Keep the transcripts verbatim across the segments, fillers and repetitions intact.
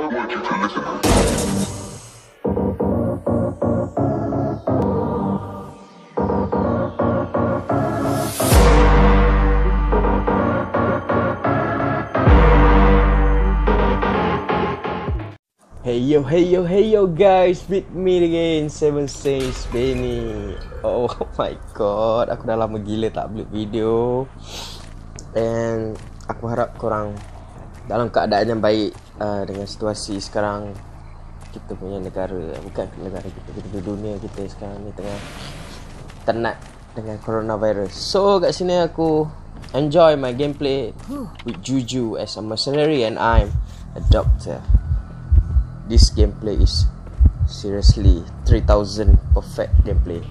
would like you to listen. Hey yo, hey yo, hey yo guys, with me again, Seven Says Benny. Oh my god, aku dah lama gila tak upload video. And aku harap korang dalam keadaan yang baik uh, dengan situasi sekarang kita punya negara, bukan negara kita, kita punya dunia kita sekarang ni tengah tenat dengan coronavirus. So kat sini aku enjoy my gameplay with Juju as a mercenary and I'm a doctor. This gameplay is seriously three thousand perfect gameplay.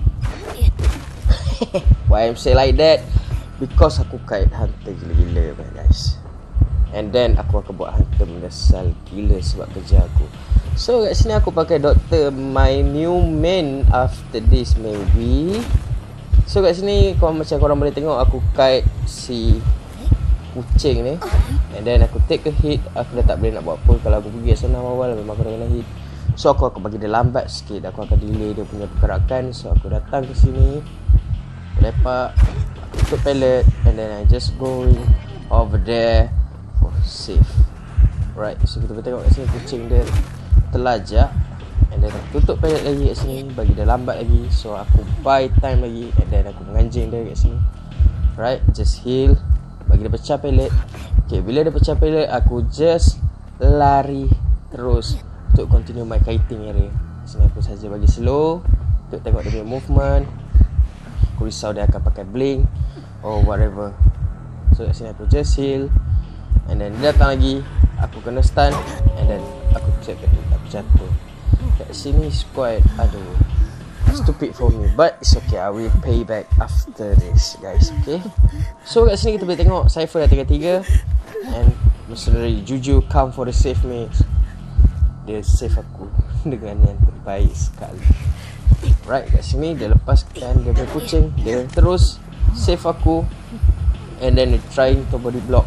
Why I'm say like that? Because aku kait hunter gila-gila guys. And then aku akan buat hunter menyesal gila sebab kerja aku. So kat sini aku pakai doctor, my new main after this maybe. So kat sini korang macam korang boleh tengok aku kait si kucing ni. And then aku take a hit. Aku dah tak boleh nak buat apa. Kalau aku pergi sana awal memang aku dah kena hit. So aku akan bagi dia lambat sikit. Aku akan delay dia punya pergerakan. So aku datang ke sini, lepak, aku tutup pallet, and then I just going over there for safe. Right, so kita boleh tengok kat sini kucing dia terlajak. And then aku tutup pallet lagi kat sini, bagi dia lambat lagi. So aku buy time lagi. And then aku menganjing dia kat sini. Right, just heal, bagi dia pecah pallet. Okay, bila dia pecah pallet, aku just lari terus untuk continue my kiting area. Sini aku saja bagi slow untuk tengok dia punya movement. Aku risau dia akan pakai blink or whatever. So kat sini aku just heal. And then dia datang lagi, aku kena stun. And then aku check kat dia, aku jatuh. Kat sini is quite, aduh, stupid for me, but it's okay. I will pay back after this guys. Okay, so kat sini kita boleh tengok Cypher dah tiga-tiga. And mercenary Juju come for the save me. Dia save aku dengan yang terbaik sekali. Right, kat sini dia lepaskan dia punya kucing. Dia terus save aku. And then dia trying to body block.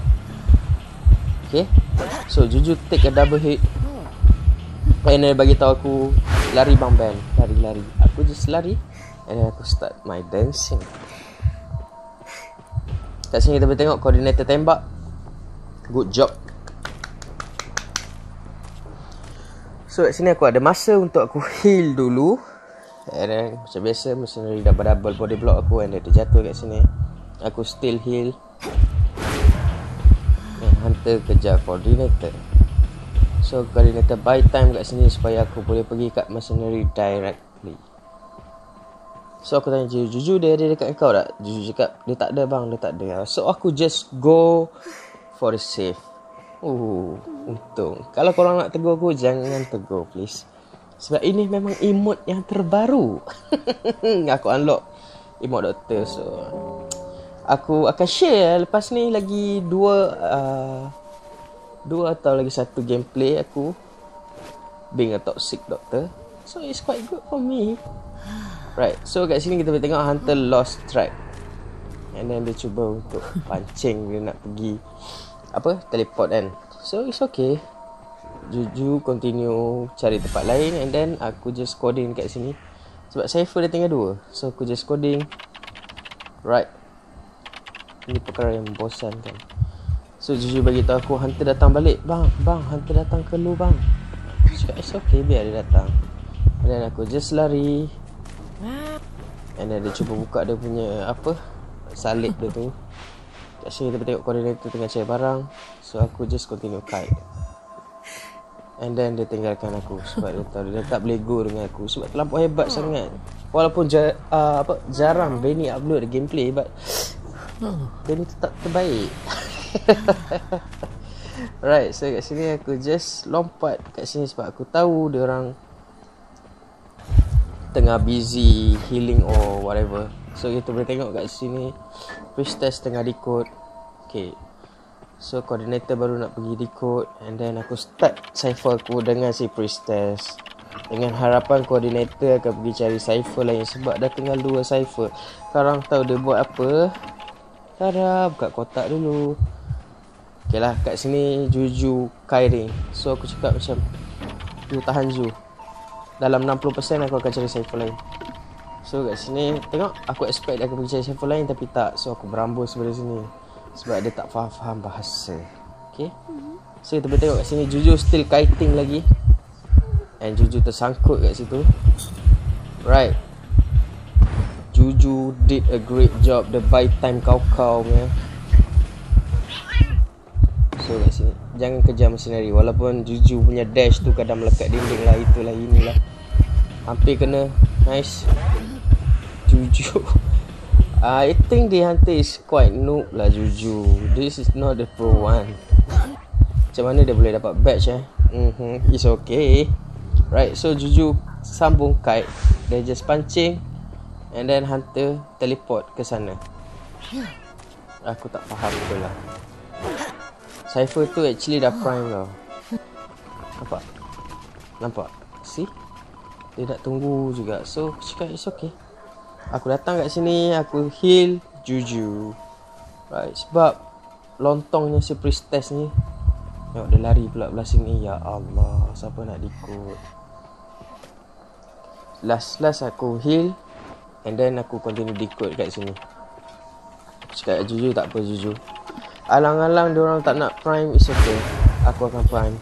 Okay, so Juju take a double hit. And then bagi tahu aku lari bang band, lari-lari. Aku just lari. And then aku start my dancing. Kat sini kita boleh tengok koordinator tembak. Good job. So kat sini aku ada masa untuk aku heal dulu. And then macam biasa mercenary double-double body block aku. And then dia jatuh kat sini, aku still heal. And hunter kejar coordinator. So coordinator buy time kat sini supaya aku boleh pergi kat mercenary directly. So aku tanya Juju, Juju dia ada dekat kau tak? Juju cakap dia tak ada bang, dia tak ada. So aku just go for the save. Oh, untung. Kalau korang nak tegur aku, jangan tegur please. Sebab ini memang emote yang terbaru. Aku unlock emote doktor. So aku akan share lepas ni lagi dua uh, Dua atau lagi satu gameplay aku being a toxic doctor. So it's quite good for me. Right, so kat sini kita boleh tengok hunter lost track. And then dia cuba untuk pancing, dia nak pergi apa, teleport kan. So it's okay. Juju continue cari tempat lain. And then aku just coding kat sini sebab Cypher dia tinggal dua. So aku just coding. Right, ini perkara yang membosankan. So Juju bagi tahu aku hunter datang balik. Bang, bang, hunter datang ke lu bang. Cakap it's okay, biar dia datang. And then aku just lari. And then dia cuba buka dia punya apa, salib dia tu. Kat sini kita tengok koordinator tengah cari barang. So aku just continue kite. And then dia tinggalkan aku sebab dia tahu dia tak boleh go dengan aku sebab terlampau hebat sangat. Walaupun ja, uh, apa, jarang Benny upload gameplay, but Benny tetap terbaik. Right, so kat sini aku just lompat kat sini sebab aku tahu dia orang tengah busy healing or whatever. So kita boleh tengok kat sini priestess tengah decode. Okay, so coordinator baru nak pergi decode. And then aku start Cypher aku dengan si priestess, dengan harapan coordinator akan pergi cari Cypher lain sebab dah tinggal dua Cypher. Korang tahu dia buat apa? Tada, buka kotak dulu. Okay lah, kat sini Juju Kairing. So aku cakap macam, you tahan Ju, dalam enam puluh peratus aku akan cari Saiful lain. So kat sini tengok, aku expect dia akan pergi cari Saiful lain, tapi tak. So aku berambus pada sini sebab dia tak faham-faham bahasa. Okay, so kita boleh tengok kat sini Juju still kiting lagi, and Juju tersangkut kat situ. Right, Juju did a great job. The buy time kau-kau punya. So kat sini jangan kejar mesinari. Walaupun Juju punya dash tu kadang melekat dinding lah, itulah inilah. Hampir kena. Nice Juju. uh, I think the hunter is quite noob lah Juju. This is not the pro one. Macam mana dia boleh dapat badge eh? Mm-hmm. It's okay. Right, so Juju sambung kite. Dia just pancing, and then hunter teleport ke sana. Aku tak faham betul lah. Cypher tu actually dah prime tau. Nampak? Nampak? See? Dia nak tunggu juga. So, cakap it's okay. Aku datang kat sini, aku heal Juju. Right, sebab lontongnya si priestess ni. Tengok dia lari pula belah sini. Ya Allah, siapa nak diikut? Last-last aku heal, and then aku continue diikut kat sini. Aku cakap Juju, tak apa Juju. Alang-alang diorang tak nak prime, it's okay. Aku akan prime.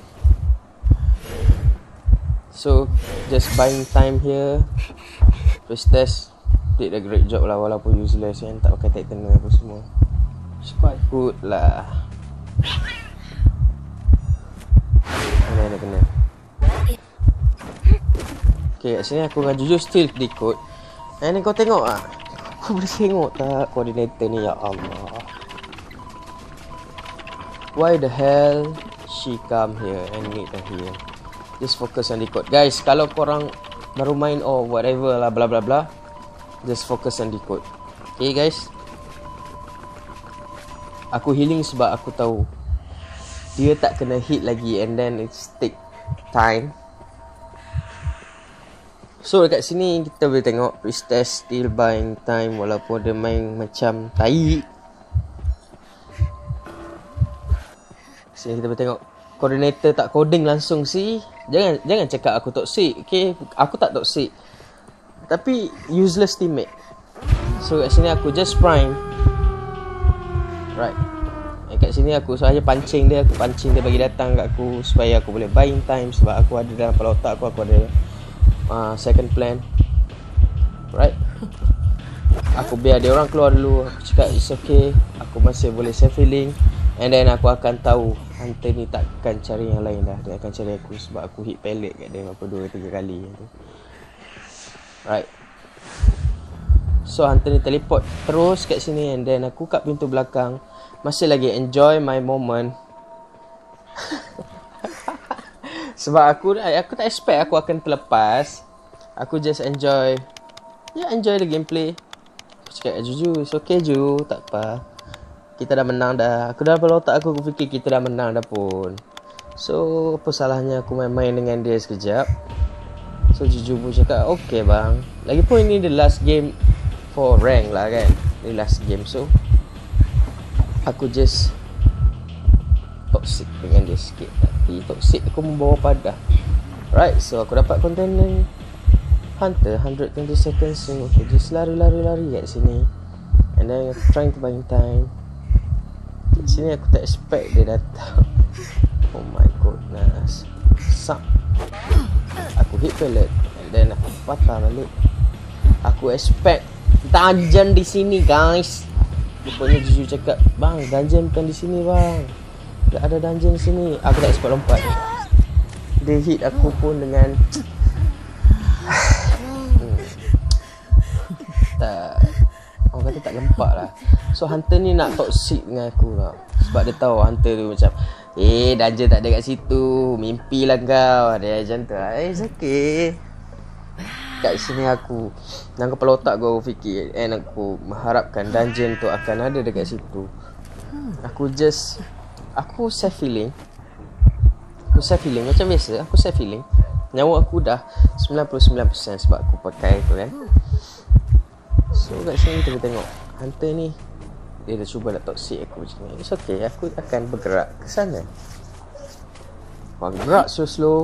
So, just buying time here. Priestess did a great job lah, walaupun useless kan, tak pakai Titan apa semua. It's quite good lah. Mana ada kena. Okay, kat sini aku dengan Juju still diikut. And ni kau tengok ah. Kau boleh tengok tak koordinator ni, ya Allah. Why the hell she come here and meet her here? Just focus on decode. Guys, kalau korang baru main or whatever lah bla bla bla, just focus on decode. Okay guys. Aku healing sebab aku tahu dia tak kena hit lagi, and then it's take time. So dekat sini kita boleh tengok Priestess still buying time walaupun dia main macam tai. Sini kita boleh tengok coordinator tak coding langsung sih. Jangan jangan cakap aku toxic. Okay, aku tak toxic, tapi useless teammate. So kat sini aku just prime. Right, eh, kat sini aku sahaja pancing dia. Aku pancing dia bagi datang kat aku supaya aku boleh buying time. Sebab aku ada dalam kepala otak aku, aku ada uh, second plan. Right, aku biar dia orang keluar dulu. Aku cakap it's okay, aku masih boleh save healing. And then aku akan tahu hunter ni takkan cari yang lain dah. Dia akan cari aku sebab aku hit pellet kat dia berapa dua tiga kali tu. Right, so hunter ni teleport terus kat sini, and then aku kat pintu belakang masih lagi enjoy my moment. Sebab aku aku tak expect aku akan terlepas. Aku just enjoy. Ya, yeah, enjoy the gameplay. Aku cakap Juju, it's okay Ju, tak apa. Kita dah menang dah. Aku dalam kepala otak aku, aku fikir kita dah menang dah pun. So, apa salahnya aku main-main dengan dia sekejap. So, Juju pun cakap, okay bang. Lagipun ini the last game for rank lah kan. Ini last game. So, aku just toxic dengan dia sikit. Tapi toxic aku membawa padah. Right, so aku dapat container hunter one hundred twenty seconds. So, okay, just lari-lari-lari kat sini. And then aku trying to buy time. Kat sini aku tak expect dia datang. Oh my goodness. Suck. Aku hit pellet, and then aku patah balik. Aku expect dungeon di sini guys. Rupanya Juju cakap, bang, dungeon bukan di sini bang. Tak ada dungeon di sini. Aku tak expect lompat. Dia hit aku pun dengan hmm. tak, orang kata tak lempak lah. So hunter ni nak toxic dengan aku lah. Sebab dia tahu hunter tu macam, eh dungeon tak ada kat situ, mimpi lah kau. Dia macam tu lah. Eh it's okay. Kat sini aku, dalam kepala otak aku fikir, and aku mengharapkan dungeon tu akan ada dekat situ. Aku just, aku safe feeling. Aku safe feeling macam biasa. Aku safe feeling. Nyawa aku dah sembilan puluh sembilan peratus sebab aku pakai tu kan. So kat sini kita boleh tengok hunter ni dia dah cuba nak toxic aku macam ni. It's okay, aku akan bergerak ke sana. Aku gerak slow-slow.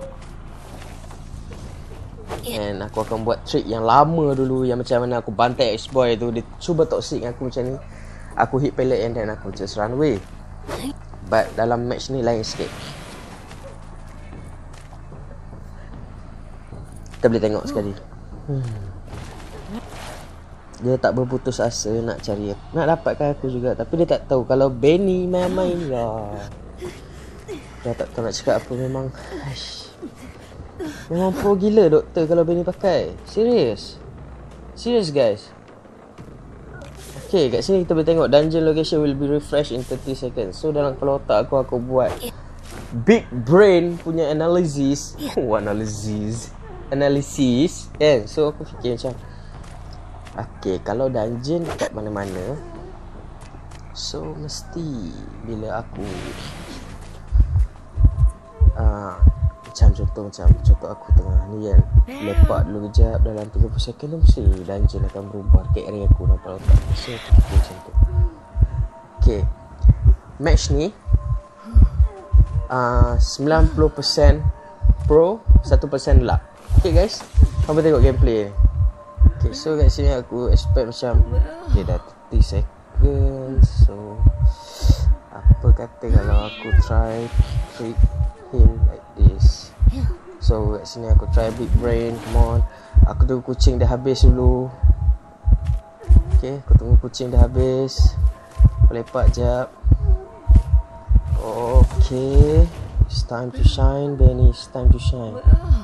And aku akan buat trick yang lama dulu, yang macam mana aku bantai X-Boy tu. Dia cuba toxic aku macam ni, aku hit pellet and then aku just run away. But dalam match ni lain sikit. Kita boleh tengok sekali. hmm. Dia tak berputus asa nak cari aku, nak dapatkan aku juga. Tapi dia tak tahu kalau Benny main-main lah. Dia tak tahu nak cakap apa. Memang Aish. Memang pro gila doktor kalau Benny pakai. Serius Serius guys. Okay, kat sini kita boleh tengok dungeon location will be refreshed in thirty seconds. So dalam kepala otak aku, aku buat big brain punya analysis. Oh, analysis Analysis kan. So aku fikir macam, okay, kalau dungeon dekat mana-mana, so mesti bila aku uh, macam contoh macam contoh aku tengah ni kan, lepak dulu kejap dalam tiga puluh second tu, mesti dungeon akan berubah ke area aku nampak otak. So aku fikir macam tu. Okay, match ni uh, sembilan puluh peratus pro, satu peratus luck. Okay guys, apa tengok gameplay ni. Okay, so kat sini aku expect macam dia dah thirty seconds. So apa kata kalau aku try trick him like this. So kat sini aku try big brain. Come on, aku tunggu kucing dah habis dulu. Okay, aku tunggu kucing dah habis. Aku lepak jap. Okay, it's time to shine Benny, it's time to shine.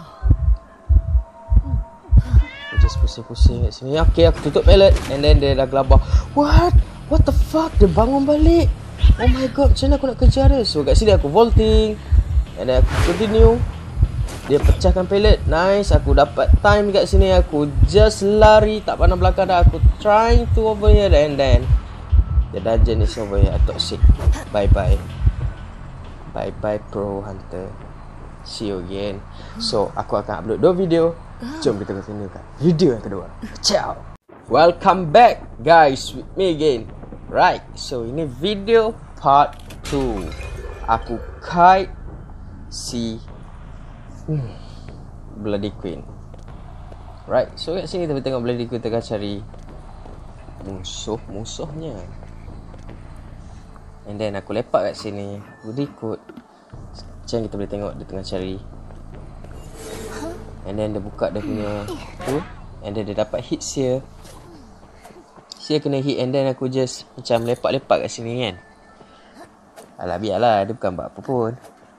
Just pusing-pusing kat sini. Okay, aku tutup pallet and then dia dah gelabah. What? What the fuck? Dia bangun balik. Oh my god, macam mana aku nak kejar dia? So kat sini aku vaulting and then aku continue. Dia pecahkan pallet. Nice, aku dapat time kat sini. Aku just lari, tak pandang belakang dah. Aku trying to over here and then the dungeon is over here. I toxic. Bye-bye. Bye-bye Pro Hunter. See you again. So aku akan upload dua video. Jom kita continuekan video yang kedua. Ciao. Welcome back guys with me again. Right, so ini video part two. Aku kite si hmm, Bloody Queen. Right, so kat sini kita tengok Bloody Queen tengah cari musuh-musuhnya. And then aku lepak kat sini, aku ikut. Macam kita boleh tengok dia tengah cari. And then dia buka dia punya tu, and then dia dapat hit Seer. Seer kena hit and then aku just macam lepak-lepak kat sini kan. Alah biarlah, dia bukan buat apa pun.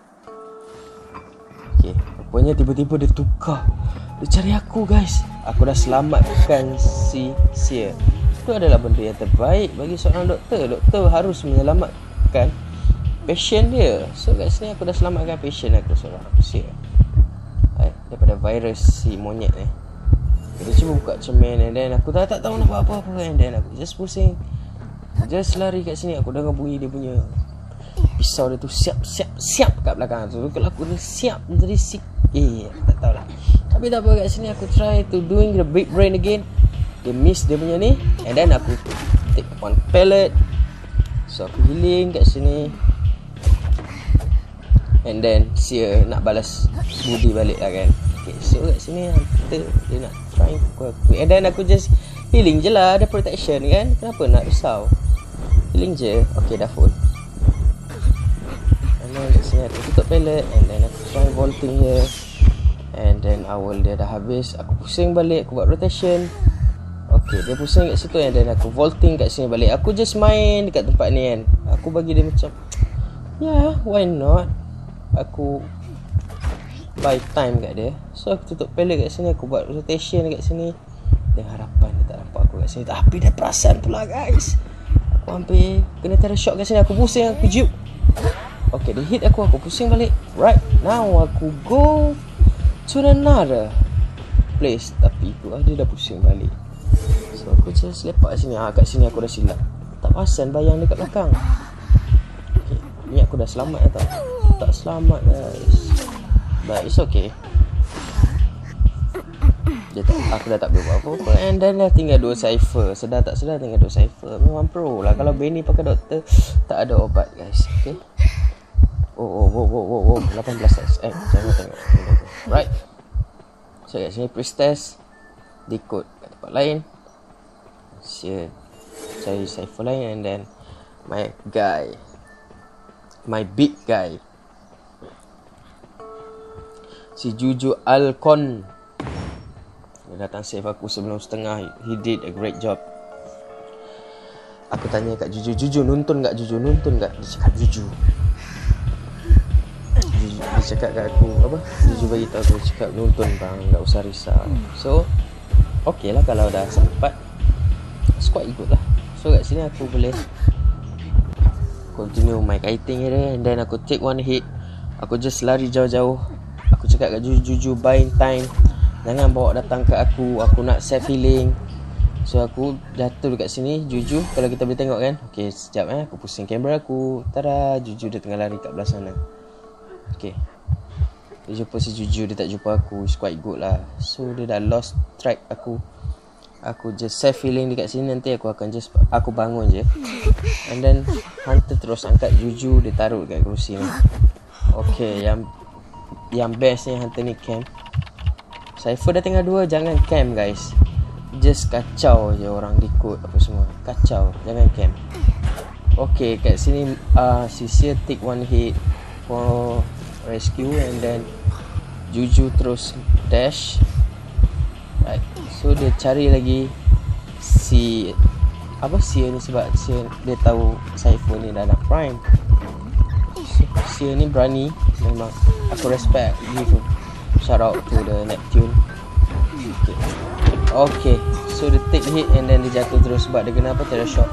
Okay, rupanya tiba-tiba dia tukar. Dia cari aku guys. Aku dah selamatkan si Seer. Itu adalah benda yang terbaik bagi seorang doktor. Doktor harus menyelamatkan patient dia. So kat sini aku dah selamatkan patient aku, seorang Seer, daripada virus si monyet ni. Dia cuba buka cermin and then aku tak, tak tahu nak buat apa-apa. And then aku just pusing, just lari kat sini. Aku dengar bunyi dia punya pisau dia tu siap siap siap kat belakang tu. Kalau aku dah siap tadi si eh tak tahulah. Tapi tak apa, kat sini aku try to doing the big brain again. Dia miss dia punya ni and then aku take one pellet. So aku healing kat sini. And then Seer nak balas budi balik lah kan. Okay, so kat sini Hunter dia nak try aku, aku. And then aku just healing je lah. Ada protection kan, kenapa nak risau. Healing je. Okay, dah full. And then kat sini aku tutup pellet. And then aku try vaulting here. And then awal dia dah habis. Aku pusing balik, aku buat rotation. Okay, dia pusing kat situ. And then aku vaulting kat sini balik. Aku just main dekat tempat ni kan. Aku bagi dia macam, yeah, why not. Aku buy time kat dia. So aku tutup pellet kat sini. Aku buat rotation kat sini dengan harapan dia tak nampak aku kat sini. Tapi dia perasan pula guys. Aku hampir kena terror shock kat sini. Aku pusing, aku juke. Okay, dia hit aku, aku pusing balik. Right, now aku go to another place. Tapi tu dia dah pusing balik. So aku just lepak sini. Ah, kat sini aku dah silap. Tak perasan bayang dekat belakang. Okay, ni aku dah selamat tak? Tak selamat guys. But it's okay. Dia tak, aku dah tak boleh buat apa-apa. And then dah tinggal dua cipher. Sedar tak sedar tinggal dua cipher. Memang pro lah. Kalau Benny pakai doktor, tak ada obat guys. Okay. Oh, oh, oh, oh, oh, oh. lapan belas S. Eh, jangan tengok. Right. So kat sini priestess. Decode kat tempat lain. Saya cari cipher lain. And then my guy. My big guy. Si Juju Alcon. Dia datang save aku sebelum setengah. He did a great job. Aku tanya kat Juju, Juju nonton tak? Juju nonton tak? Dia cakap Juju. Juju dia cakap kat aku apa? Juju bagi tahu aku, cakap nonton bang, tak usah risau. So okey lah kalau dah sempat. Squad ikut lah. So kat sini aku boleh continue my kiting dia. And then aku take one hit. Aku just lari jauh-jauh. Aku cakap kat Juju, Juju buying time. Jangan bawa datang ke aku. Aku nak save healing. So aku jatuh dekat sini. Juju, kalau kita boleh tengok kan. Okay, sekejap eh. Aku pusing kamera aku. Tada, Juju dia tengah lari kat belah sana. Okay, dia jumpa si Juju. Dia tak jumpa aku. It's quite good lah. So dia dah lost track aku. Aku just save healing dekat sini. Nanti aku akan just, aku bangun je. And then Hunter terus angkat Juju. Dia taruh dekat kerusi ni. Okay, yang Yang best ni Hunter ni camp. Cypher dah tengah dua. Jangan camp guys. Just kacau je orang decode apa semua. Kacau. Jangan camp. Okay, kat sini uh, si Sia take one hit for rescue. And then Juju terus dash. Right. So dia cari lagi si apa Sia ni. Sebab Sia dia tahu Cypher ni dah nak prime. So, Sia ni berani. Memang aku respect. Give shout out to the Neptune. Okay. Okay. So dia take hit and then dia jatuh terus sebab dia kena apa? Terror shock.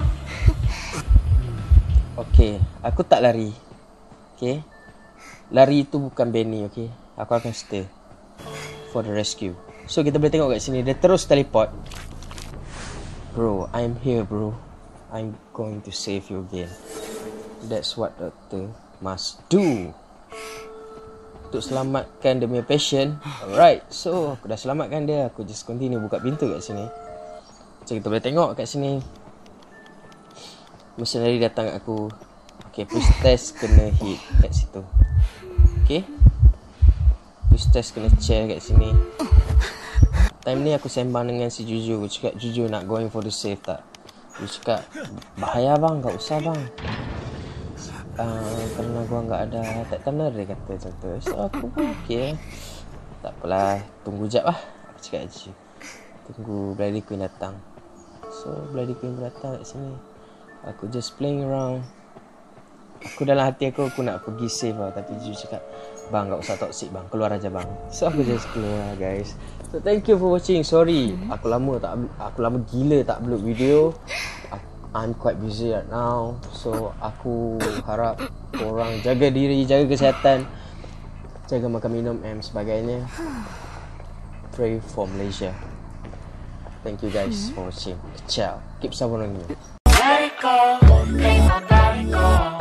Okay. Aku tak lari. Okay. Lari tu bukan Benny. Okay. Aku akan stay for the rescue. So kita boleh tengok kat sini. Dia terus teleport. Bro, I'm here bro. I'm going to save you again. That's what doctor must do. Untuk selamatkan dia punya patient. Alright. So aku dah selamatkan dia. Aku just continue buka pintu kat sini. So kita boleh tengok kat sini. Mercenary datang kat aku. Okay, priestess kena hit kat situ. Okay, priestess kena chair kat sini. Time ni aku sembang dengan si Juju. Aku cakap, Juju nak going for the save tak? Dia cakap, bahaya bang, tak usah bang. Uh, kerana gua enggak ada tak tanda dia kata macam tu. So aku pun okey. Tak apalah, tunggu jap lah. Aku cakap je. Tunggu Bloody Queen datang. So Bloody Queen datang kat sini. Aku just playing around. Aku dalam hati aku aku nak pergi save lah. Tapi Juju cakap, bang tak usah toxic bang, keluar aja bang. So aku just keluar guys. So thank you for watching. Sorry aku lama tak Aku lama gila tak upload video. I'm quite busy right now. So aku harap korang jaga diri, jaga kesihatan, jaga makan minum and sebagainya. Pray for Malaysia. Thank you guys for watching. Ciao. Keep sabun on you. Let it go, let my body go.